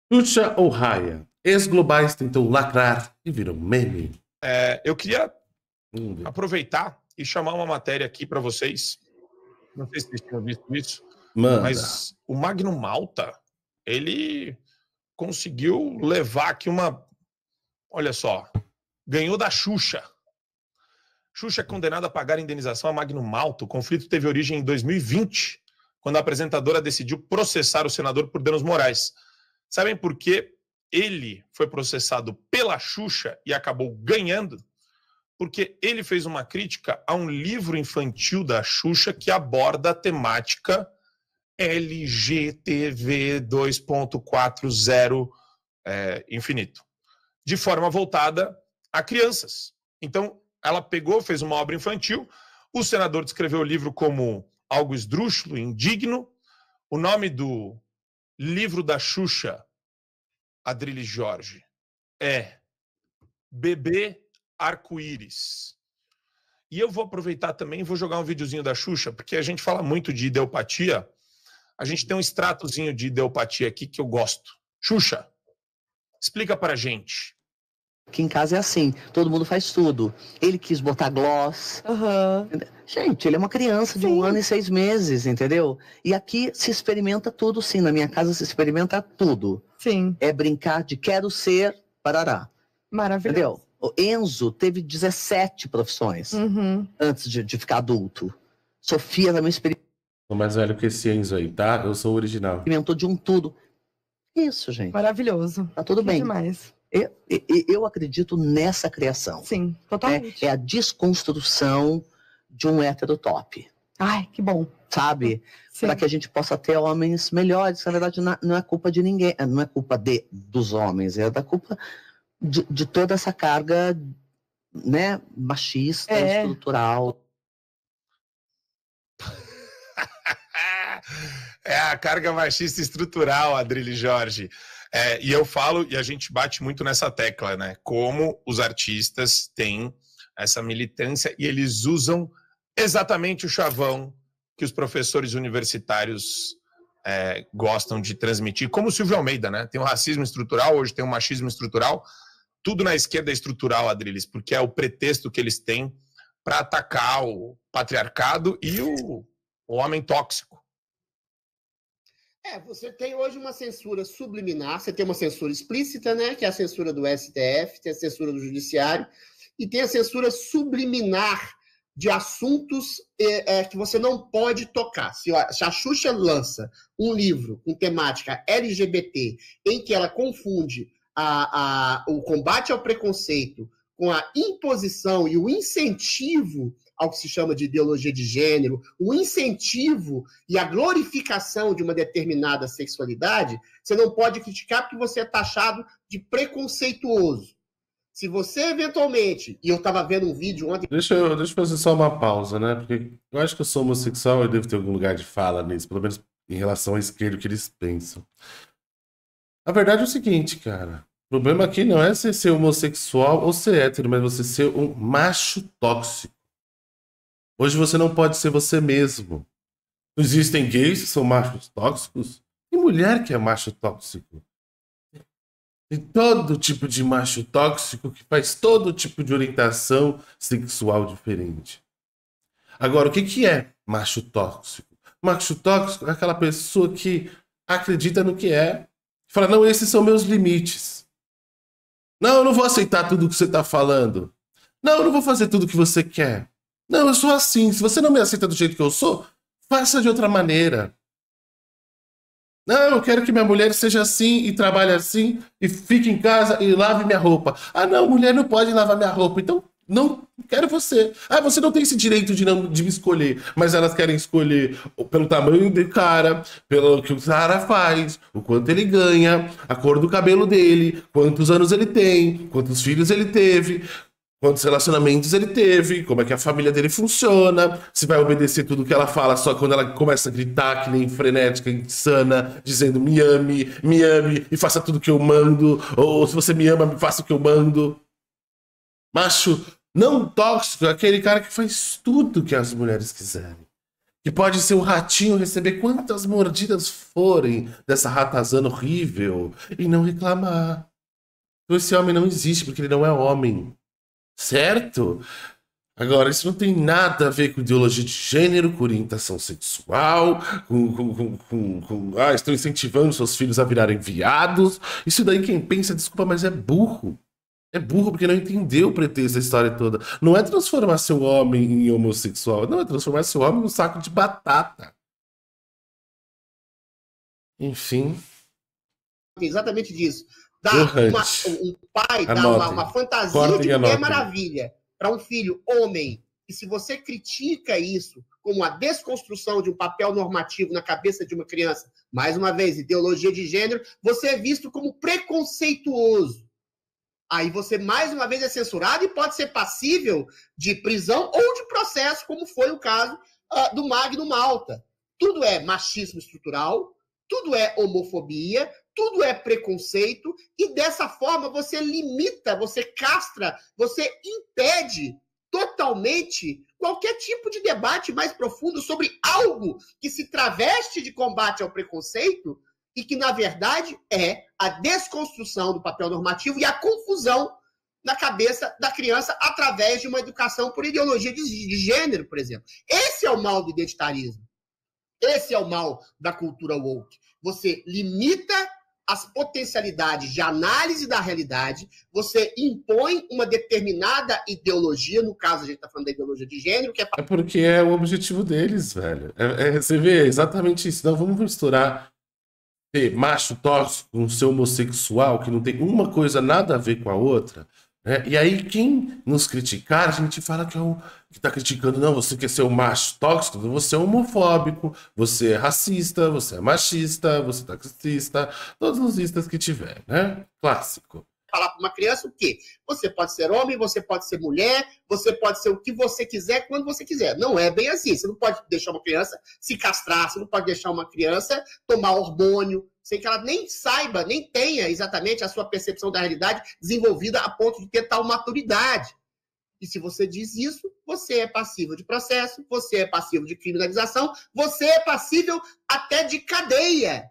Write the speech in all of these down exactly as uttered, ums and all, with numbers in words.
Xuxa ou Raya? Ex-globais tentam lacrar e viram meme. É, eu queria Vamos ver. aproveitar e chamar uma matéria aqui para vocês. Não sei se vocês tinham visto isso, Manda. mas o Magno Malta, ele conseguiu levar aqui uma... Olha só, ganhou da Xuxa. Xuxa é condenada a pagar indenização a Magno Malta. O conflito teve origem em dois mil e vinte, quando a apresentadora decidiu processar o senador por danos morais. Sabem por que ele foi processado pela Xuxa e acabou ganhando? Porque ele fez uma crítica a um livro infantil da Xuxa que aborda a temática L G T V dois ponto quatro zero é, infinito, de forma voltada a crianças. Então, ela pegou, fez uma obra infantil, o senador descreveu o livro como algo esdrúxulo, indigno. O nome do livro da Xuxa, Adrilles Jorge, é Bebê Arco-Íris. E eu vou aproveitar também e vou jogar um videozinho da Xuxa, porque a gente fala muito de ideopatia. A gente tem um extratozinho de ideopatia aqui que eu gosto. Xuxa, explica pra gente. Aqui em casa é assim, todo mundo faz tudo. Ele quis botar gloss. Uhum. Gente, ele é uma criança de Sim. um ano e seis meses, entendeu? E aqui se experimenta tudo, sim. Na minha casa se experimenta tudo. Sim. É brincar de quero ser, parará. Maravilhoso. Entendeu? O Enzo teve dezessete profissões Uhum. antes de, de ficar adulto. Sofia também Sou mais velho que esse Enzo aí, tá? Eu sou o original. experimentou de um tudo. Isso, gente. Maravilhoso. Tá tudo Que bem. demais. Eu, eu, eu acredito nessa criação. Sim, É, totalmente. é a desconstrução de um hétero top, Ai, que bom. sabe? Sim. Para que a gente possa ter homens melhores. Na verdade, não não é culpa de ninguém, não é culpa de, dos homens, é da culpa de, de toda essa carga, né, machista, É. estrutural. É a carga machista estrutural, Adrilles Jorge. É, e eu falo, e a gente bate muito nessa tecla, né? Como os artistas têm essa militância e eles usam exatamente o chavão que os professores universitários é, gostam de transmitir, como o Silvio Almeida, né? Tem o racismo estrutural, hoje tem o machismo estrutural. Tudo na esquerda é estrutural, Adrilles, porque é o pretexto que eles têm para atacar o patriarcado e o, o homem tóxico. É, você tem hoje uma censura subliminar, você tem uma censura explícita, né, que é a censura do S T F, tem a censura do Judiciário, e tem a censura subliminar de assuntos é, é, que você não pode tocar. Se a, se a Xuxa lança um livro com temática L G B T, em que ela confunde a, a, o combate ao preconceito com a imposição e o incentivo ao que se chama de ideologia de gênero, o incentivo e a glorificação de uma determinada sexualidade, você não pode criticar porque você é taxado de preconceituoso. Se você eventualmente, e eu estava vendo um vídeo ontem... Deixa eu, deixa eu fazer só uma pausa, né? Porque eu acho que eu sou homossexual e devo ter algum lugar de fala nisso, pelo menos em relação à esquerda, o que eles pensam. A verdade é o seguinte, cara. O problema aqui não é você ser homossexual ou ser hétero, mas você ser um macho tóxico. Hoje você não pode ser você mesmo. Não existem gays que são machos tóxicos? Tem mulher que é macho tóxico. Tem todo tipo de macho tóxico que faz todo tipo de orientação sexual diferente. Agora, o que, que é macho tóxico? Macho tóxico é aquela pessoa que acredita no que é. Fala, não, esses são meus limites. Não, eu não vou aceitar tudo que você está falando. Não, eu não vou fazer tudo que você quer. Não, eu sou assim. Se você não me aceita do jeito que eu sou, faça de outra maneira. Não, eu quero que minha mulher seja assim e trabalhe assim e fique em casa e lave minha roupa. Ah, não, mulher não pode lavar minha roupa. Então, não quero você. Ah, você não tem esse direito de, não, de me escolher. Mas elas querem escolher pelo tamanho do cara, pelo que o cara faz, o quanto ele ganha, a cor do cabelo dele, quantos anos ele tem, quantos filhos ele teve, quantos relacionamentos ele teve, como é que a família dele funciona, se vai obedecer tudo que ela fala só quando ela começa a gritar que nem frenética, insana, dizendo me ame, me ame e faça tudo que eu mando, ou se você me ama, faça o que eu mando. Macho não tóxico é aquele cara que faz tudo que as mulheres quiserem. Que pode ser o ratinho receber quantas mordidas forem dessa ratazana horrível e não reclamar. Então esse homem não existe porque ele não é homem. Certo? Agora, isso não tem nada a ver com ideologia de gênero, com orientação sexual, com, com, com, com, com ah, estão incentivando seus filhos a virarem viados. Isso daí quem pensa, desculpa, mas é burro. É burro porque não entendeu o pretexto da história toda. Não é transformar seu homem em homossexual, não, é transformar seu homem num saco de batata. Enfim. Exatamente disso. Dá uma, um pai dá uma, uma fantasia Cortem de e Mulher anotem. Maravilha para um filho homem. E se você critica isso como a desconstrução de um papel normativo na cabeça de uma criança, mais uma vez, ideologia de gênero, você é visto como preconceituoso. Aí você, mais uma vez, é censurado e pode ser passível de prisão ou de processo, como foi o caso uh, do Magno Malta. Tudo é machismo estrutural, tudo é homofobia, tudo é preconceito, e dessa forma você limita, você castra, você impede totalmente qualquer tipo de debate mais profundo sobre algo que se traveste de combate ao preconceito e que, na verdade, é a desconstrução do papel normativo e a confusão na cabeça da criança através de uma educação por ideologia de, de gênero, por exemplo. Esse é o mal do identitarismo. Esse é o mal da cultura woke. Você limita as potencialidades de análise da realidade, você impõe uma determinada ideologia, no caso a gente está falando da ideologia de gênero, que é... É porque é o objetivo deles, velho. É, é, você vê, é exatamente isso. Não, vamos misturar ter macho tóxico com ser homossexual, que não tem uma coisa nada a ver com a outra, né? E aí quem nos criticar, a gente fala que é o que tá criticando, não, você quer ser um macho tóxico, você é homofóbico, você é racista, você é machista, você é taxista, todos os istas que tiver, né? Clássico. Falar para uma criança o quê? Você pode ser homem, você pode ser mulher, você pode ser o que você quiser, quando você quiser. Não é bem assim. Você não pode deixar uma criança se castrar, você não pode deixar uma criança tomar hormônio, sem que ela nem saiba, nem tenha exatamente a sua percepção da realidade desenvolvida a ponto de ter tal maturidade. E se você diz isso, você é passível de processo, você é passível de criminalização, você é passível até de cadeia.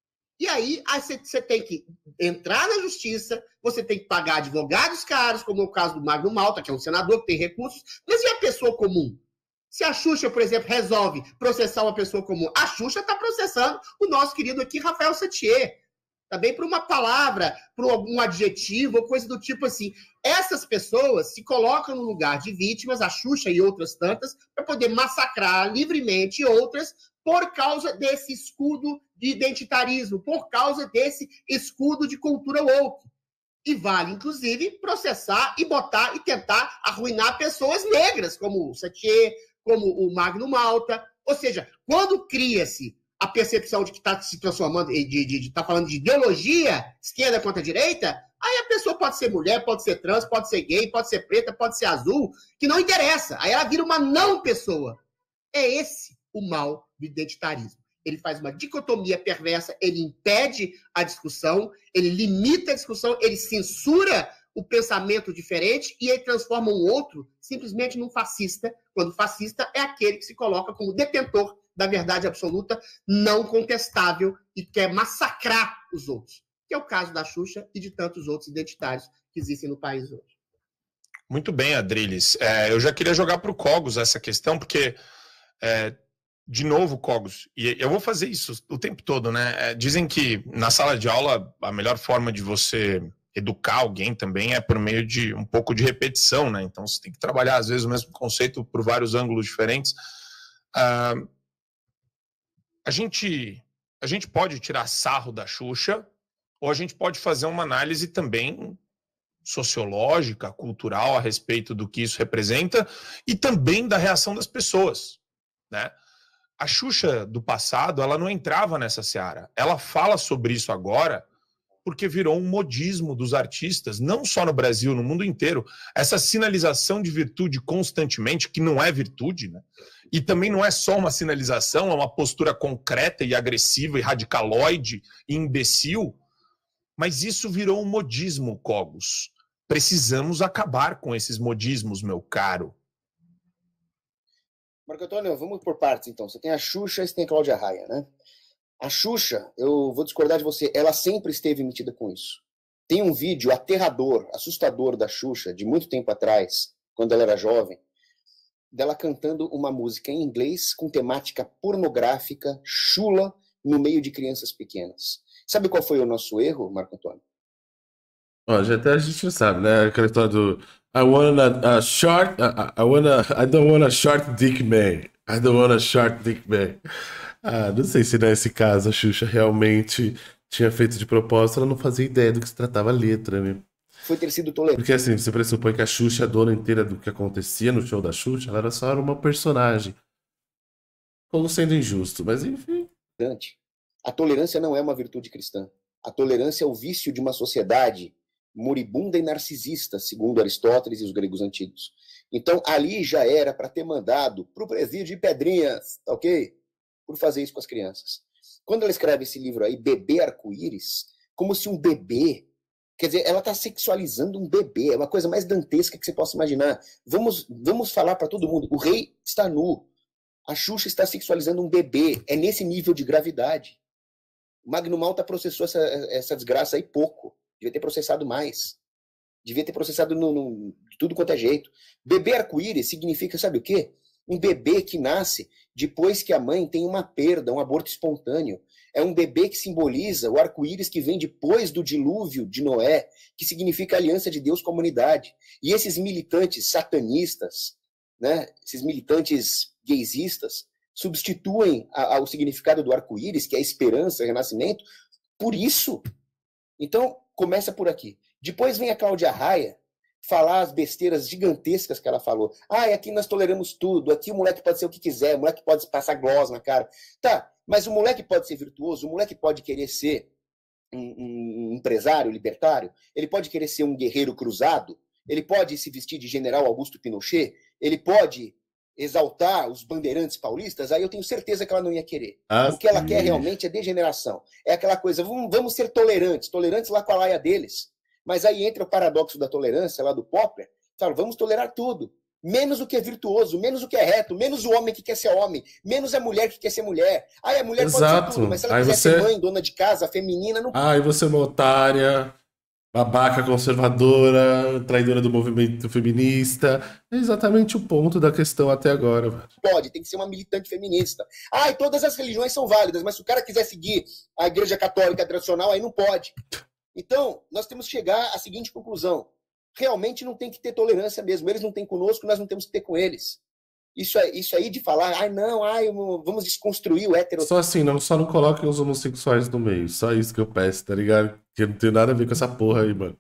E aí, aí você, você tem que entrar na justiça, você tem que pagar advogados caros, como é o caso do Magno Malta, que é um senador que tem recursos, mas e a pessoa comum? Se a Xuxa, por exemplo, resolve processar uma pessoa comum, a Xuxa está processando o nosso querido aqui, Rafael Santier, também por uma palavra, por algum adjetivo, ou coisa do tipo assim. Essas pessoas se colocam no lugar de vítimas, a Xuxa e outras tantas, para poder massacrar livremente outras por causa desse escudo de identitarismo, por causa desse escudo de cultura woke. E vale, inclusive, processar e botar e tentar arruinar pessoas negras, como o Santier, como o Magno Malta. Ou seja, quando cria-se a percepção de que está se transformando, de estar falando de ideologia, esquerda contra direita, aí a pessoa pode ser mulher, pode ser trans, pode ser gay, pode ser preta, pode ser azul, que não interessa. Aí ela vira uma não pessoa. É esse o mal do identitarismo. Ele faz uma dicotomia perversa, ele impede a discussão, ele limita a discussão, ele censura o pensamento diferente e ele transforma um outro simplesmente num fascista, quando fascista é aquele que se coloca como detentor da verdade absoluta, não contestável e quer massacrar os outros, que é o caso da Xuxa e de tantos outros identitários que existem no país hoje. Muito bem, Adriles. É, eu já queria jogar para o Cogos essa questão, porque, é, de novo, Cogos, e eu vou fazer isso o tempo todo, né? É, dizem que na sala de aula a melhor forma de você educar alguém também é por meio de um pouco de repetição, né? Então você tem que trabalhar, às vezes, o mesmo conceito por vários ângulos diferentes. Ah, A gente, a gente pode tirar sarro da Xuxa, ou a gente pode fazer uma análise também sociológica, cultural a respeito do que isso representa e também da reação das pessoas, né? A Xuxa do passado, ela não entrava nessa seara. Ela fala sobre isso agora porque virou um modismo dos artistas, não só no Brasil, no mundo inteiro. Essa sinalização de virtude constantemente, que não é virtude, né? E também não é só uma sinalização, é uma postura concreta e agressiva e radicaloide e imbecil, mas isso virou um modismo, Cogos. Precisamos acabar com esses modismos, meu caro. Marco Antônio, vamos por partes, então. Você tem a Xuxa e você tem a Cláudia Raia, né? A Xuxa, eu vou discordar de você, ela sempre esteve metida com isso. Tem um vídeo aterrador, assustador da Xuxa, de muito tempo atrás, quando ela era jovem, dela cantando uma música em inglês com temática pornográfica, chula, no meio de crianças pequenas. Sabe qual foi o nosso erro, Marco Antônio? Ó, já até a gente sabe, né? Aquela história do I want a, a short, I, I, wanna, I don't want a short dick man. I don't want a short dick man. Ah, não sei se nesse caso a Xuxa realmente tinha feito de propósito, ela não fazia ideia do que se tratava a letra, né? Foi ter sido tolerante. Porque assim, você pressupõe que a Xuxa, a dona inteira do que acontecia no show da Xuxa, ela era só uma personagem. Como sendo injusto, mas enfim. A tolerância não é uma virtude cristã. A tolerância é o vício de uma sociedade moribunda e narcisista, segundo Aristóteles e os gregos antigos. Então, ali já era para ter mandado para o presídio de Pedrinhas, tá ok? Por fazer isso com as crianças. Quando ela escreve esse livro aí, Bebê Arco-Íris, como se um bebê... Quer dizer, ela está sexualizando um bebê, é uma coisa mais dantesca que você possa imaginar. Vamos, vamos falar para todo mundo, o rei está nu, a Xuxa está sexualizando um bebê, é nesse nível de gravidade. O Magno Malta processou essa, essa desgraça aí pouco, devia ter processado mais, devia ter processado no, no, de tudo quanto é jeito. Bebê arco-íris significa, sabe o quê? Um bebê que nasce depois que a mãe tem uma perda, um aborto espontâneo. É um bebê que simboliza o arco-íris que vem depois do dilúvio de Noé, que significa a aliança de Deus com a humanidade. E esses militantes satanistas, né, esses militantes gaysistas, substituem a, a, o significado do arco-íris, que é a esperança, o renascimento, por isso. Então, começa por aqui. Depois vem a Cláudia Raia falar as besteiras gigantescas que ela falou. Ah, aqui nós toleramos tudo, aqui o moleque pode ser o que quiser, o moleque pode passar gloss na cara. Tá, mas o moleque pode ser virtuoso, o moleque pode querer ser um, um empresário libertário, ele pode querer ser um guerreiro cruzado, ele pode se vestir de general Augusto Pinochet, ele pode exaltar os bandeirantes paulistas, aí eu tenho certeza que ela não ia querer. Ah, o que ela quer realmente é degeneração. É aquela coisa, vamos, vamos ser tolerantes, tolerantes lá com a laia deles. Mas aí entra o paradoxo da tolerância lá do Popper, fala, vamos tolerar tudo. Menos o que é virtuoso, menos o que é reto, menos o homem que quer ser homem, menos a mulher que quer ser mulher. Aí a mulher Exato. Pode ser tudo, mas se ela aí quiser você... ser mãe, dona de casa, feminina, não pode. Ah, e você é uma otária, babaca conservadora, traidora do movimento feminista. É exatamente o ponto da questão até agora. Velho. Pode, tem que ser uma militante feminista. Ah, e todas as religiões são válidas, mas se o cara quiser seguir a igreja católica tradicional, aí não pode. Então, nós temos que chegar à seguinte conclusão. Realmente não tem que ter tolerância mesmo. Eles não têm conosco, nós não temos que ter com eles. Isso, é, isso aí de falar, ai não, ai, vamos desconstruir o hétero... Só assim, não, só não coloquem os homossexuais no meio. Só isso que eu peço, tá ligado? Que não tem nada a ver com essa porra aí, mano.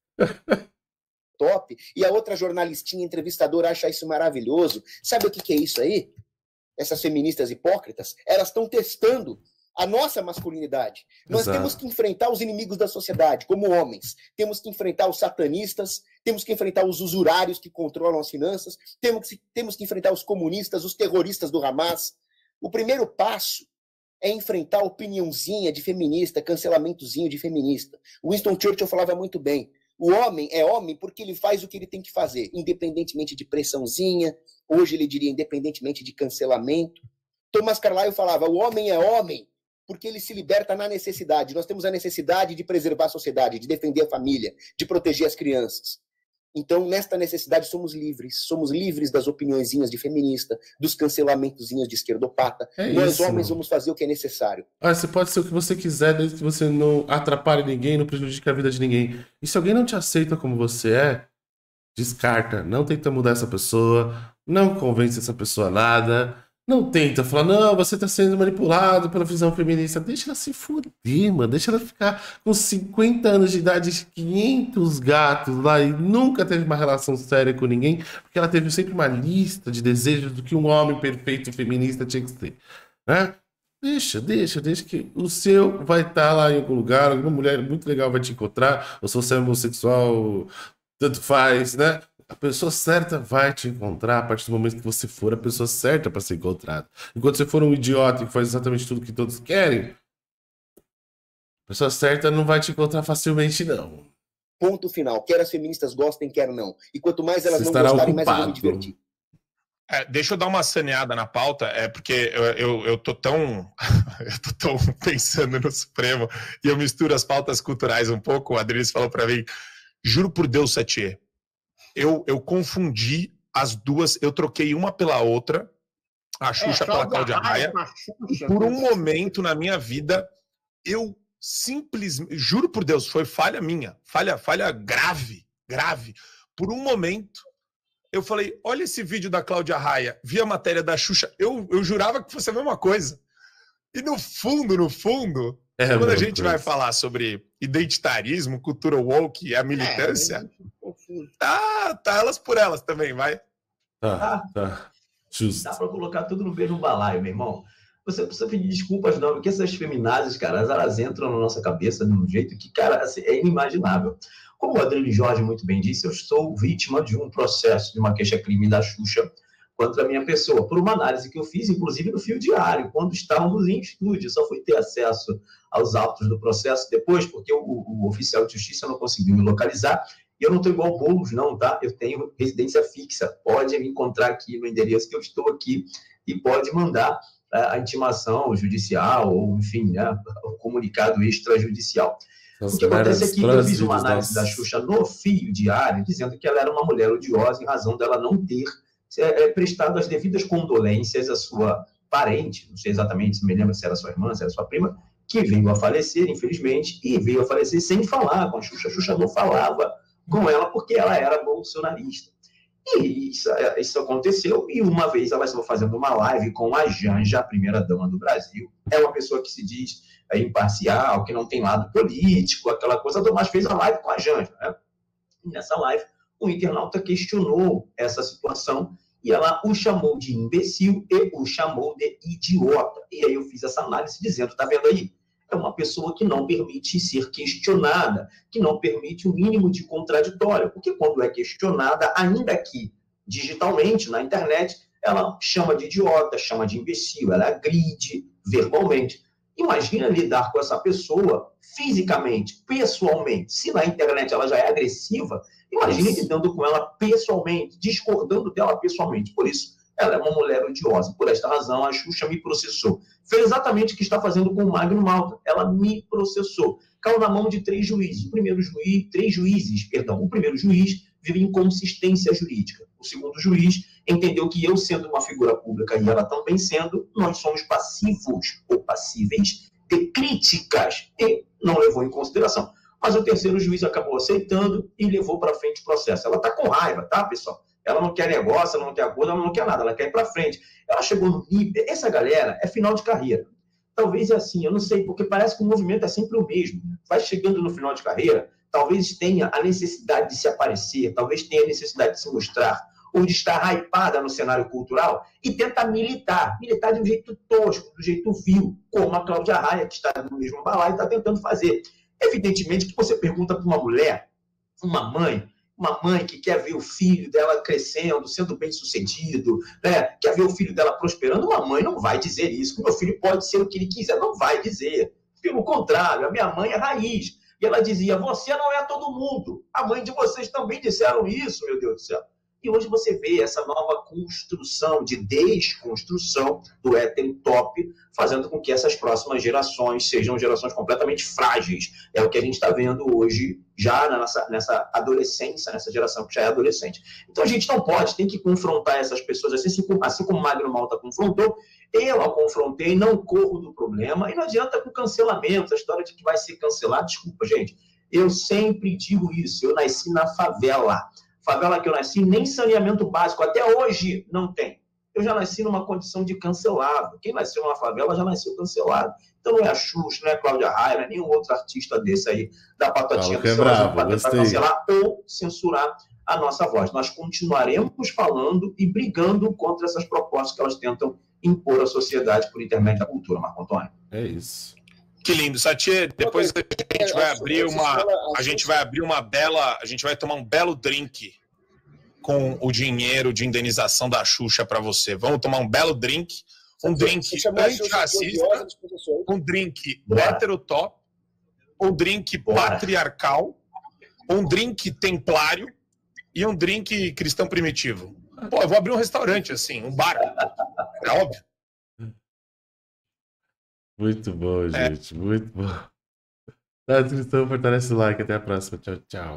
Top. E a outra jornalistinha, entrevistadora, acha isso maravilhoso. Sabe o que, que é isso aí? Essas feministas hipócritas, elas estão testando a nossa masculinidade. Nós Exato. Temos que enfrentar os inimigos da sociedade, como homens. Temos que enfrentar os satanistas, temos que enfrentar os usurários que controlam as finanças, temos que, temos que enfrentar os comunistas, os terroristas do Hamas. O primeiro passo é enfrentar a opiniãozinha de feminista, cancelamentozinho de feminista. Winston Churchill falava muito bem. O homem é homem porque ele faz o que ele tem que fazer, independentemente de pressãozinha, hoje ele diria independentemente de cancelamento. Thomas Carlyle falava, o homem é homem porque ele se liberta na necessidade. Nós temos a necessidade de preservar a sociedade, de defender a família, de proteger as crianças. Então, nesta necessidade, somos livres. Somos livres das opiniõezinhas de feminista, dos cancelamentozinhos de esquerdopata. É Nós, isso. homens, vamos fazer o que é necessário. Ah, você pode ser o que você quiser, desde que você não atrapalhe ninguém, não prejudique a vida de ninguém. E se alguém não te aceita como você é, descarta. Não tenta mudar essa pessoa, não convence essa pessoa a nada. Não tenta falar, não, você tá sendo manipulado pela visão feminista. Deixa ela se fuder, mano. Deixa ela ficar com cinquenta anos de idade, quinhentos gatos lá e nunca teve uma relação séria com ninguém, porque ela teve sempre uma lista de desejos do que um homem perfeito feminista tinha que ser. Né? Deixa, deixa, deixa que o seu vai estar lá em algum lugar, alguma mulher muito legal vai te encontrar, ou se você é homossexual, tanto faz, né? A pessoa certa vai te encontrar a partir do momento que você for a pessoa certa para ser encontrada. Enquanto você for um idiota que faz exatamente tudo que todos querem, a pessoa certa não vai te encontrar facilmente, não. Ponto final. Quer as feministas gostem, quer não. E quanto mais elas você não gostarem, ocupado. Mais eu vou me divertir. É, deixa eu dar uma saneada na pauta, é porque eu, eu, eu tô tão eu tô tão pensando no Supremo e eu misturo as pautas culturais um pouco. O Adriles falou para mim, juro por Deus, Satie, eu, eu confundi as duas, eu troquei uma pela outra, a Xuxa é, pela Cláudia Raia, e por um momento na minha vida, eu simplesmente, juro por Deus, foi falha minha, falha, falha grave, grave, por um momento, eu falei, olha esse vídeo da Cláudia Raia, vi a matéria da Xuxa, eu, eu jurava que fosse a mesma coisa. E no fundo, no fundo, é, quando a gente vai falar sobre identitarismo, cultura woke e a militância, é, tá, tá elas por elas também, vai. Tá, tá. Justo. Dá pra colocar tudo no mesmo balaio, meu irmão. Você não precisa pedir desculpas, não, porque essas feminazes, cara, elas entram na nossa cabeça de um jeito que, cara, assim, é inimaginável. Como o Adriles Jorge muito bem disse, eu sou vítima de um processo, de uma queixa-crime da Xuxa contra a minha pessoa, por uma análise que eu fiz, inclusive no Fio Diário, quando estávamos em estúdio. Só fui ter acesso aos autos do processo depois, porque o, o oficial de justiça não conseguiu me localizar. E eu não estou igual Boulos, não, tá? Eu tenho residência fixa. Pode me encontrar aqui no endereço que eu estou aqui e pode mandar a, a intimação judicial ou, enfim, né, o comunicado extrajudicial. O que acontece é que eu fiz uma análise da Xuxa no Fio Diário, dizendo que ela era uma mulher odiosa em razão dela não ter é, prestado as devidas condolências à sua parente, não sei exatamente se me lembro se era sua irmã, se era sua prima, que veio a falecer, infelizmente, e veio a falecer sem falar com a Xuxa. A Xuxa não falava com ela porque ela era bolsonarista. E isso, isso aconteceu, e uma vez ela estava fazendo uma live com a Janja, a primeira-dama do Brasil. É uma pessoa que se diz é, imparcial, que não tem lado político, aquela coisa, mas fez a live com a Janja. Né? E nessa live, o internauta questionou essa situação e ela o chamou de imbecil e o chamou de idiota. E aí eu fiz essa análise dizendo, tá vendo aí? É uma pessoa que não permite ser questionada, que não permite o mínimo de contraditório, porque quando é questionada, ainda que digitalmente, na internet, ela chama de idiota, chama de imbecil, ela agride verbalmente. Imagina lidar com essa pessoa fisicamente, pessoalmente. Se na internet ela já é agressiva, imagine lidando com ela pessoalmente, discordando dela pessoalmente. Por isso, ela é uma mulher odiosa. Por esta razão, a Xuxa me processou. Fez exatamente o que está fazendo com o Magno Malta. Ela me processou. Caiu na mão de três juízes. O primeiro juiz, três juízes, perdão. O primeiro juiz vive inconsistência jurídica. O segundo juiz entendeu que eu, sendo uma figura pública e ela também sendo, nós somos passivos ou passíveis de críticas e não levou em consideração. Mas o terceiro juiz acabou aceitando e levou para frente o processo. Ela está com raiva, tá, pessoal? Ela não quer negócio, ela não quer acordo, ela não quer nada, ela quer ir para frente. Ela chegou no nível... Essa galera é final de carreira. Talvez é assim, eu não sei, porque parece que o movimento é sempre o mesmo. Vai chegando no final de carreira, talvez tenha a necessidade de se aparecer, talvez tenha a necessidade de se mostrar, ou de estar hypada no cenário cultural, e tenta militar. Militar de um jeito tosco, do jeito vil, como a Cláudia Raia, que está no mesmo balaio, está tentando fazer. Evidentemente que você pergunta para uma mulher, uma mãe, uma mãe que quer ver o filho dela crescendo, sendo bem-sucedido, né? Quer ver o filho dela prosperando, uma mãe não vai dizer isso, que meu filho pode ser o que ele quiser, não vai dizer. Pelo contrário, a minha mãe é raiz. E ela dizia, você não é todo mundo. A mãe de vocês também disseram isso, meu Deus do céu. E hoje você vê essa nova construção, de desconstrução do hétero top, fazendo com que essas próximas gerações sejam gerações completamente frágeis. É o que a gente está vendo hoje, já nessa, nessa adolescência, nessa geração que já é adolescente. Então a gente não pode, tem que confrontar essas pessoas, assim, assim como o Magno Malta confrontou, eu a confrontei, não corro do problema, e não adianta com cancelamento, a história de que vai ser cancelado, desculpa, gente, eu sempre digo isso, eu nasci na favela. Favela que eu nasci, nem saneamento básico, até hoje não tem. Eu já nasci numa condição de cancelado. Quem nasceu numa favela já nasceu cancelado. Então não é a Xuxa, não é a Cláudia Raia, não é nenhum outro artista desse aí da patotinha do celular para tentar cancelar ou censurar a nossa voz. Nós continuaremos falando e brigando contra essas propostas que elas tentam impor à sociedade por intermédio da cultura, Marco Antônio. É isso. Que lindo, Satie. Depois a gente vai abrir uma, a gente vai abrir uma bela, a gente vai tomar um belo drink com o dinheiro de indenização da Xuxa para você. Vamos tomar um belo drink, um drink antirracista, um drink heterotop, um drink patriarcal, um drink templário e um drink cristão primitivo. Pô, eu vou abrir um restaurante, assim, um bar. É óbvio. Muito bom, É. gente. Muito bom. Na descrição, fortalece o like. Até a próxima. Tchau, tchau.